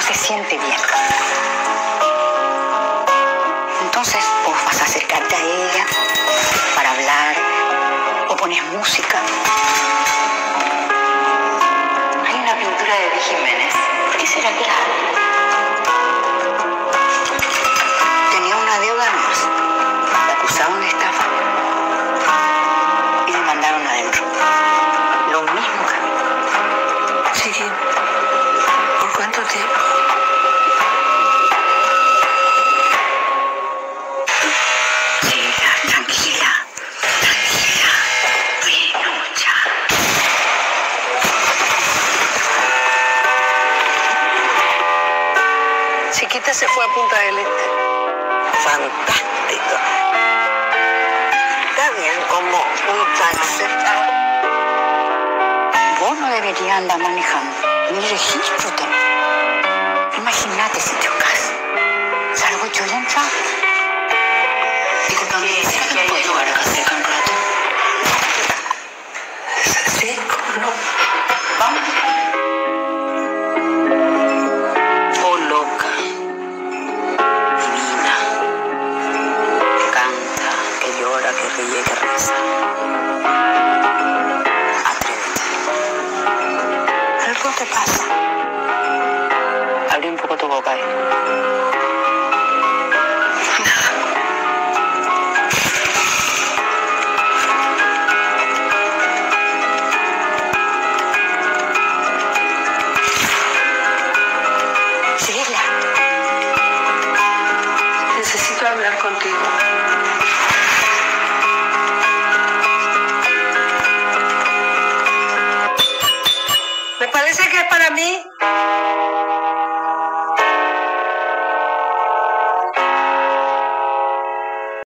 se siente bien. Entonces vos vas a acercarte a ella para hablar o pones música. Hay una pintura de Di Jiménez. ¿Por qué será que la tenía una deuda más? La acusaron de estafa y le mandaron adentro. Lo mismo que a mí. Sí. ¿Por cuánto tiempo? Tranquila. Bueno, ya. Chiquita se fue a Punta del Este. Fantástico. Está bien, como un taxi. Vos no deberías andar manejando. Ni registro tenés. Imagínate si chocas. Salgo yo y entra. Disculpame, ¿será que puedo jugar acá cerca un rato? Sí, ¿cómo no? Vamos. Oh, loca. Divina. Que canta, que llora, que ríe, que reza. Atrévete. Algo te pasa. Abrí un poco tu boca, Síguela. Necesito hablar contigo. Me parece que es para mí.